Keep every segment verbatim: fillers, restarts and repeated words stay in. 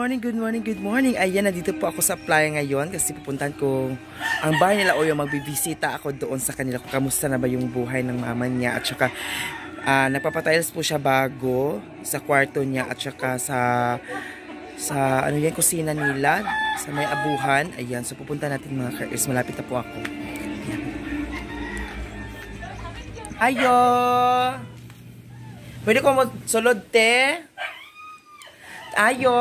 morning, good morning, good morning. Ayan, nandito po ako sa playa ngayon kasi pupuntahan ko ang bahay nila Oyo. Magbibisita ako doon sa kanila kung kamusta na ba yung buhay ng mama niya. At saka, uh, nagpapatiles po siya bago sa kwarto niya at saka sa, sa ano yan, kusina nila, sa may abuhan. Ayan, so pupunta natin mga ka-ears. Malapit na po ako. Ayan. Ayo! Pwede ko mo sulod, te? Ayo!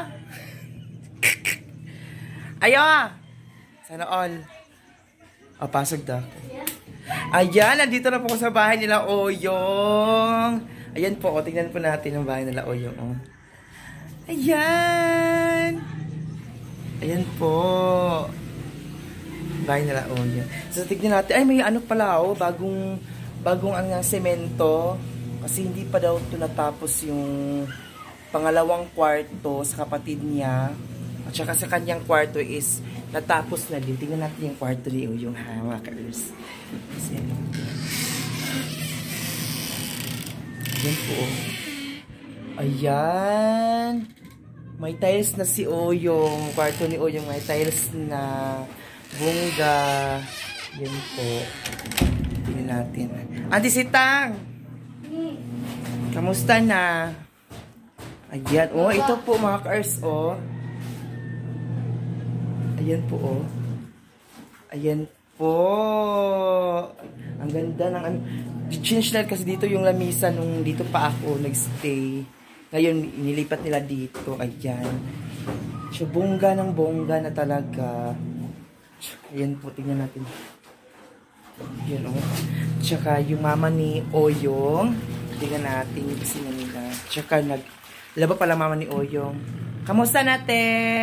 Ayo! Sana all. O, pasok daw. Ayan, nandito na po ako sa bahay nila Oyong. Ayan po, o, tingnan po natin ang bahay nila Oyong. O. Ayan! Ayan po. Bahay nila Oyong. So, tignan natin. Ay, may ano pala, o, bagong, bagong ang semento. Kasi hindi pa daw ito natapos yung pangalawang kwarto sa kapatid niya. At saka sa kanyang kwarto is natapos na din. Tingnan natin yung kwarto ni Oyong, ha, mga ka-ears. Ayan po. Ayan. May tiles na si Oyong. Kwarto ni Oyong may tiles na. Bongga. Ayan po. Tingnan natin. Andi Sitang! Kamusta na? Ayan. Oh, ito po mga ka-ears, oh. Ayan po, oh. Ayan po. Ang ganda ng ano. Change na kasi dito yung lamisa nung dito pa ako nagstay. Ngayon, inilipat nila dito. Ayan. So, bongga ng bongga na talaga. Ayan po, tingnan natin. Ayan, oh. Tsaka yung mama ni Oyong. Tingnan natin yung kusina nila. Tsaka nag... Laba pala mama ni Oyong. Kamusta na, te?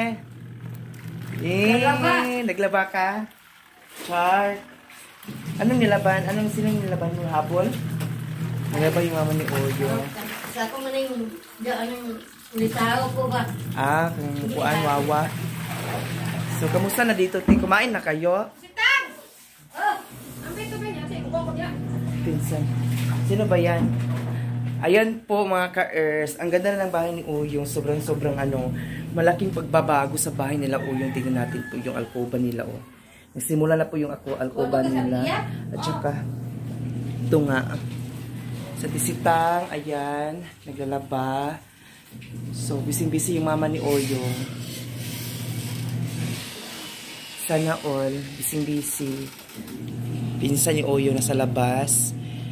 Eh, naglaba. Naglaba ka? Char. Anong nilaban? Anong sinong nilaban mo? Hapon? Naglaba yung mama ni Oyong. Sa ako man yung... Anong ulitaw ko ba? Ah, kung kuan, wawa. So, kamusta na dito, te? Kumain na kayo? Sitang! Oh! Ang pito ba niya? Sa ikuha ko niya. Pinsan. Sino ba yan? Ayan po mga ka-ears. Ang ganda na ng bahay ni Oyong. Sobrang-sobrang ano, malaking pagbabago sa bahay nila Oyong. Tingnan natin po yung alcoba nila. Oh. Nagsimula na po yung ako, alcoba nila. At saka, ito nga. Sa Sitang, ayan, naglalaba. So, bising-busy yung mama ni Oyong. Sana all, bising-busy. Pinsan ni Oyong nasa labas.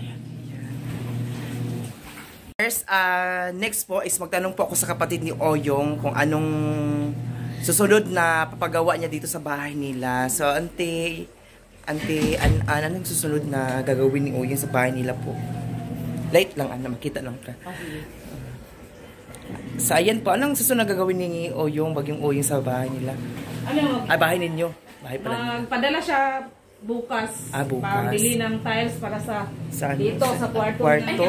Uh, next po is magtanong po ako sa kapatid ni Oyong kung anong susunod na papagawa niya dito sa bahay nila. So, ante, ante, an, an, anong susunod na gagawin ni Oyong sa bahay nila po? Light lang, ano, makita lang. Okay. Uh, so, ayan po, anong susunod na gagawin ni Oyong, bagyong Oyong sa bahay nila? Ano? Ay, bahay ninyo. Bahay pala. Magpadala siya bukas. Ah, bukas. Pambili ng tiles para sa Saan? dito sa kwarto. Kwarto?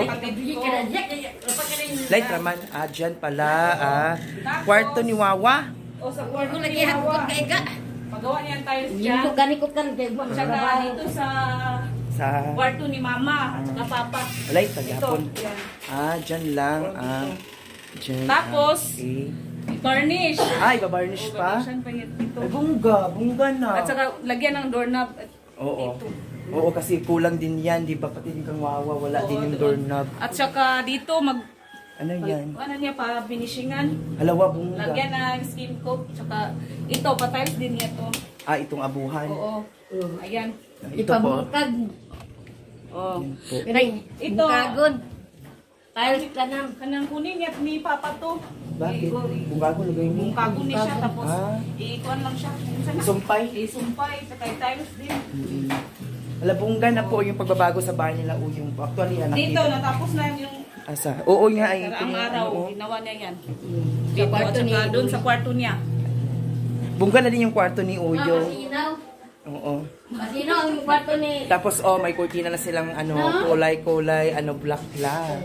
Ay, Light naman. Ah, dyan pala. Ah. Kwarto ni Wawa. O sa kwarto Lagi ni hapon Wawa. kay ka. Pagawa niya ang tiles Yung dyan. gani ko kan kay mo. Tsaka dito sa Sa... kwarto ni Mama at saka Papa. Light, Ito. tagapon. Yan. Ah, dyan lang. Ah. Dyan. Tapos, Ah, okay. varnish. Ay, babarnish pa? Babasyan pa yan dito. Ay, bungga. Bungga na. At saka lagyan ng doorknob. At Oo. dito. Oo, kasi kulang din yan. Di ba? Pati din kang Wawa. Wala Oo, din yung doon. doorknob. At saka dito mag Ano yan? ano niya para finishingan. Halawa, bungga. Lagyan ng skin coat. Tsaka ito, pa-tiles din niya to. Ah, itong abuhan. Oo. Ayan. Ito po. Ipabukag. Oh. Yan po. Pero Ito. bukagon. Tiles ka nang. Kanang kunin niya ni Papa to. Bakit? Kung bago lagay mo. Kung kago ni siya, tapos Ah. iikuan lang siya. Minsan na. Sumpay. Isumpay. Saka tiles din. Mm-hmm. Alabungga na po yung pagbabago sa bahay nila Uyong po. Actually, yan. Dito, natapos na yung Asa? Oo nga ay. karaang tingnan, araw. ano, oh. Ginawa niya yan. Sa Dito, at kwarto ni saka doon sa kwarto niya. Bungga na din yung kwarto ni Ah, Uyong. masinaw. Oo. Masinaw ang kwarto ni. Tapos, oh, may kurtina na silang ano, kulay-kulay, ano, black-black.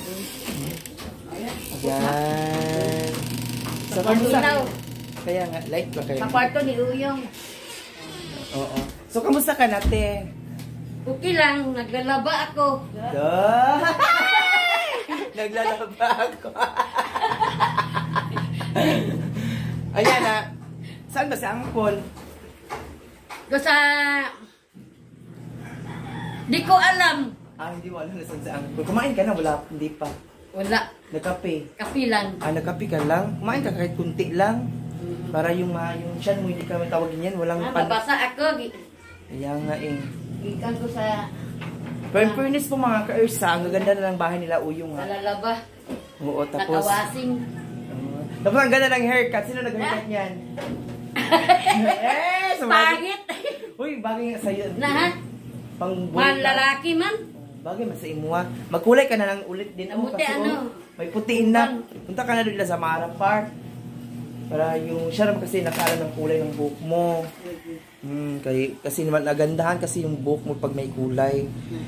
Yan. Sa kamusta? Masinaw. Kaya nga, light ba kayo? Sa kwarto ni Uyong. Oo. So, kamusta ka nate? Okay lang, naglalaba ako. Duh! Naglalaba ako. Ayan na. Saan ba si Angkol? Ko sa... Di ko alam. Ah, hindi mo alam na saan si Angkol. Kumain ka na, wala, hindi pa. Wala. Nagkape. Kapi lang. Ah, nagkape ka lang? Kumain ka kahit kunti lang. Para yung, uh, yung tiyan mo, hindi ka matawagin yan. Walang Ah, pan... babasa ako. Kaya nga eh. Ikan ko sa... Pero in fairness po mga ka-Ersa, ang gaganda na ng bahay nila Uyong Sa ha. lalaba. Oo, tapos... Nakawasing. Uh, tapos ang ganda ng haircut. Sino nag-haircut niyan? eh, sumagi. Pangit. Uy, bagay nga sa'yo. Na ha? Pang Man lalaki man. Bagay, mas sa imo ha. Magkulay ka na lang ulit din. Oh, Namuti, kasi ano? oh, may putiin na. Punta ka na doon sa Mara Park. Para yung siya naman kasi nakala ng kulay ng buhok mo. Hmm, kay, kasi naman nagandahan kasi yung buhok mo pag may kulay.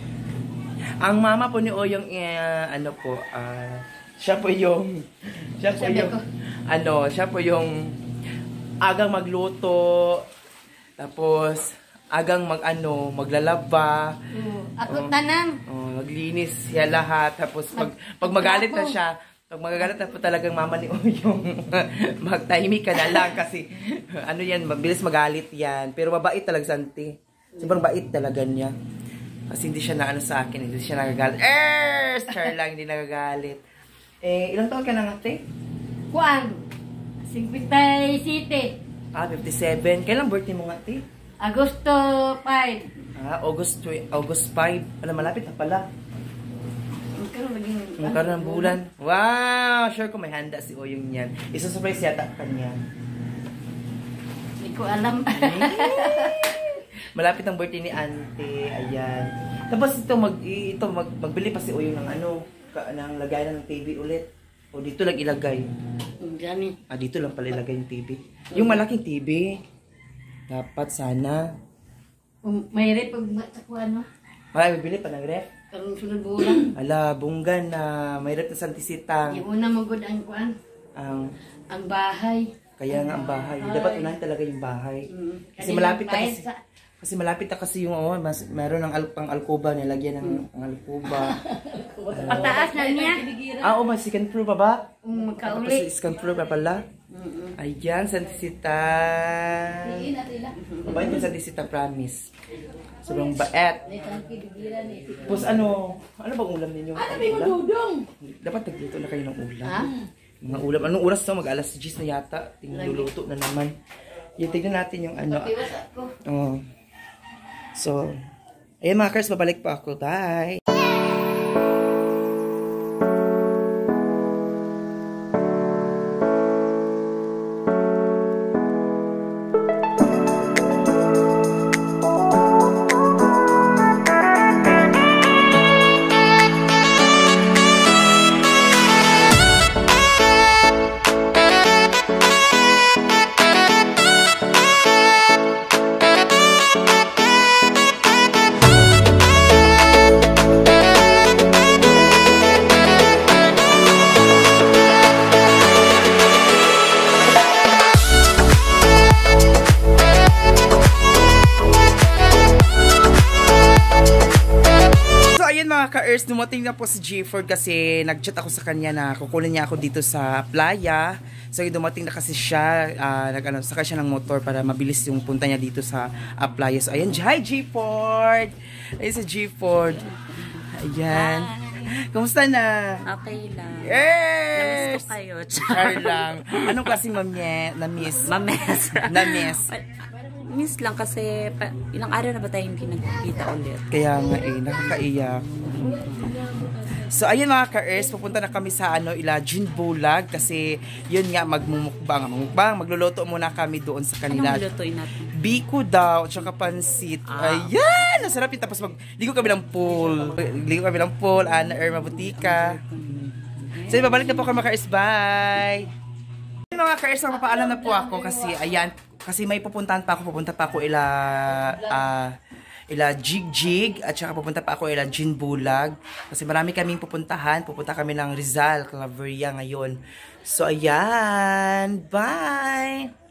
Ang mama po ni Oyong, uh, ano po, uh, siya po yung, siya po Sabi yung, ko. ano, siya po yung agang magluto, tapos agang mag ano, maglalaba. Oo. Ako Oh. tanan. Oh, maglinis siya lahat. Tapos pag, pag magalit na siya, pag magagalit na po talagang mama ni Oyong, magtahimik ka na lang kasi ano yan, mabilis magalit yan. Pero mabait talaga santi. Sobrang bait talaga niya. Kasi hindi siya na ano sa akin, hindi siya nagagalit. Eh, char lang, hindi nagagalit. Eh, ilang taon ka na nga, te? Kuan. fifty-seven. Ah, fifty-seven. Kailan birthday mo nga, te? Agosto five. Ah, August, August five. Alam, malapit na pala. Magkaroon maging... Magkaroon ng bulan. Wow! Sure ko may handa si Oyong niyan. Isa-surprise yata kanya. Hindi ko alam. Malapit ang birthday ni Ante. Ayan. Tapos ito, mag, ito mag, magbili pa si Oyong ng ano, ka, ng lagayan ng T V ulit. O dito lang ilagay. Gani. Ah, dito lang pala ilagay yung T V. Yung malaking T V, dapat sana. Um, may rep pag matsakuan mo. Marami bibili pa ng ref. Karong sunod bulan. Ala, bunggan na may ref na santisita. Yung una mo good ang kuan. Ang, Ang bahay. kaya nga ang bahay. Dapat unahin talaga yung bahay. Mm. Kasi malapit na kasi. Sa... Kasi malapit na kasi yung oh, mas meron ng al pang alcoba, nilagyan ng ang alcoba. Pataas na niya. Ah, oh, may second floor pa ba? Um, Tapos magkauli. second floor pa pala. Mm-mm. Ayan, Santisita. Mabait yung Santisita, promise. Sobrang bait. Tapos ano, ano bang ulam ninyo? Ano ba yung dudong? Dapat nagluto na kayo ng ulam. Ha? Mga ulam. Anong oras to? Mag alas diyes na yata. Tingluluto na naman. Yung tignan natin yung ano. Piwas ako. Oh. So, ayun mga kars, babalik pa ako. Bye! Ka-Earth, dumating na po si G-Ford kasi nag-chat ako sa kanya na kukunin niya ako dito sa playa. So dumating na kasi siya, uh, nag, ano, sakay siya ng motor para mabilis yung punta niya dito sa uh, playa. So ayan, hi G-Ford! Ayun si G-Ford. Ayan. Hi. Kumusta na? Okay lang. Yes! Namiss ko kayo. Char lang. Anong klaseng mamye? Na-miss? Mames. Na-miss. Miss lang kasi pa, ilang araw na ba tayo hindi nagkikita ulit? Kaya nga eh, nakakaiyak. So ayun mga ka-Earth, pupunta na kami sa ano, ila Gin Bulag kasi yun nga magmumukbang, magmumukbang, magluluto muna kami doon sa kanila. Anong lutuin natin? Biko daw, tsaka pansit. Ah. Ayan! Nasarap yun. Tapos magligo kami ng pool. Ligo kami ng pool, Ana Irma Butika. So babalik na po kami mga ka-Earth. Bye! Mga ka-Earth, mapapaalam na po ako kasi ayan, kasi may pupuntahan pa ako, pupunta pa ako ila uh, ila Jig Jig at saka pupunta pa ako ila Gin Bulag kasi marami kaming pupuntahan. Pupunta kami ng Rizal, Claveria ngayon. So ayan, bye!